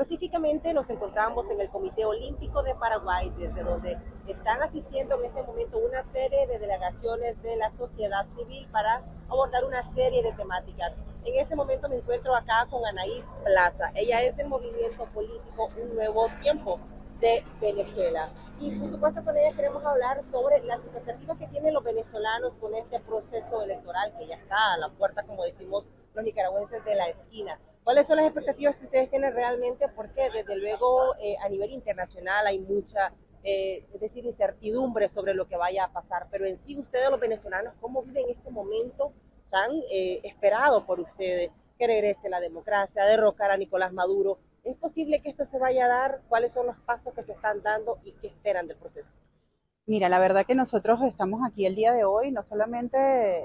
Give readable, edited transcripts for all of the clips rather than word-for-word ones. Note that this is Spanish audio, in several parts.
Específicamente nos encontramos en el Comité Olímpico de Paraguay, desde donde están asistiendo en este momento una serie de delegaciones de la sociedad civil para abordar una serie de temáticas. En este momento me encuentro acá con Anaís Plaza. Ella es del movimiento político Un Nuevo Tiempo de Venezuela. Y por supuesto con ella queremos hablar sobre las expectativas que tienen los venezolanos con este proceso electoral que ya está a la puerta, como decimos los nicaragüenses, de la esquina. ¿Cuáles son las expectativas que ustedes tienen realmente? Porque desde luego a nivel internacional hay mucha es decir, incertidumbre sobre lo que vaya a pasar, pero en sí ustedes los venezolanos, ¿cómo viven este momento tan esperado por ustedes? Que regrese la democracia, derrocar a Nicolás Maduro. ¿Es posible que esto se vaya a dar? ¿Cuáles son los pasos que se están dando y qué esperan del proceso? Mira, la verdad que nosotros estamos aquí el día de hoy, no solamente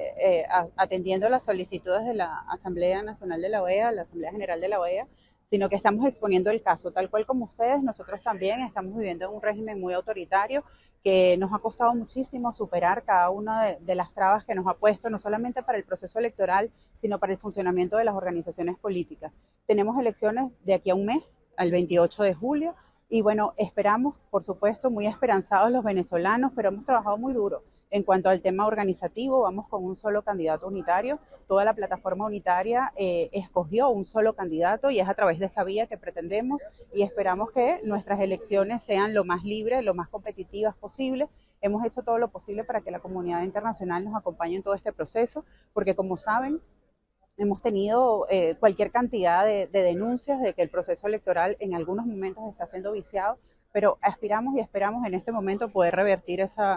atendiendo las solicitudes de la Asamblea Nacional de la OEA, la Asamblea General de la OEA, sino que estamos exponiendo el caso. Tal cual como ustedes, nosotros también estamos viviendo en un régimen muy autoritario que nos ha costado muchísimo superar cada una de las trabas que nos ha puesto, no solamente para el proceso electoral, sino para el funcionamiento de las organizaciones políticas. Tenemos elecciones de aquí a un mes, al 28 de julio, y bueno, esperamos, por supuesto, muy esperanzados los venezolanos, pero hemos trabajado muy duro. En cuanto al tema organizativo, vamos con un solo candidato unitario. Toda la plataforma unitaria escogió un solo candidato y es a través de esa vía que pretendemos y esperamos que nuestras elecciones sean lo más libres, lo más competitivas posible. Hemos hecho todo lo posible para que la comunidad internacional nos acompañe en todo este proceso, porque como saben, hemos tenido cualquier cantidad de denuncias de que el proceso electoral en algunos momentos está siendo viciado, pero aspiramos y esperamos en este momento poder revertir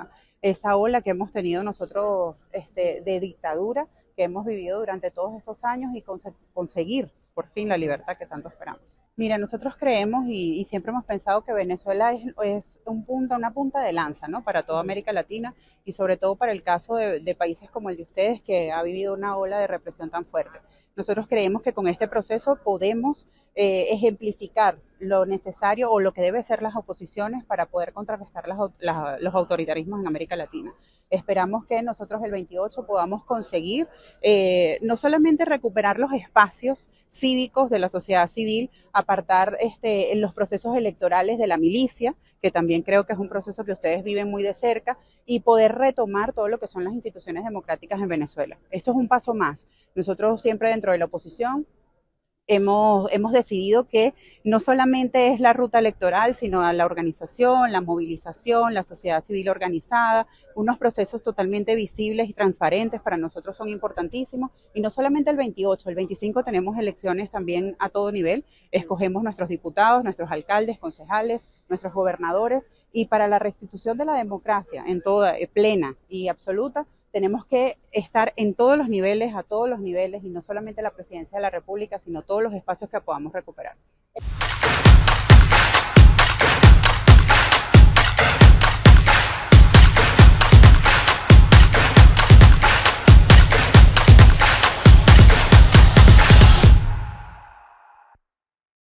esa ola que hemos tenido nosotros de dictadura que hemos vivido durante todos estos años y conseguir por fin la libertad que tanto esperamos. Mira, nosotros creemos y siempre hemos pensado que Venezuela es una punta de lanza, ¿no? Para toda América Latina y sobre todo para el caso de países como el de ustedes, que ha vivido una ola de represión tan fuerte. Nosotros creemos que con este proceso podemos ejemplificar lo necesario o lo que debe ser las oposiciones para poder contrarrestar los autoritarismos en América Latina. Esperamos que nosotros el 28 podamos conseguir no solamente recuperar los espacios cívicos de la sociedad civil, apartar en los procesos electorales de la milicia, que también creo que es un proceso que ustedes viven muy de cerca, y poder retomar todo lo que son las instituciones democráticas en Venezuela. Esto es un paso más. Nosotros siempre dentro de la oposición hemos decidido que no solamente es la ruta electoral, sino la organización, la movilización, la sociedad civil organizada, unos procesos totalmente visibles y transparentes para nosotros son importantísimos. Y no solamente el 28, el 25 tenemos elecciones también a todo nivel, escogemos nuestros diputados, nuestros alcaldes, concejales, nuestros gobernadores, y para la restitución de la democracia en toda, plena y absoluta, tenemos que estar en todos los niveles, a todos los niveles, y no solamente la presidencia de la República, sino todos los espacios que podamos recuperar.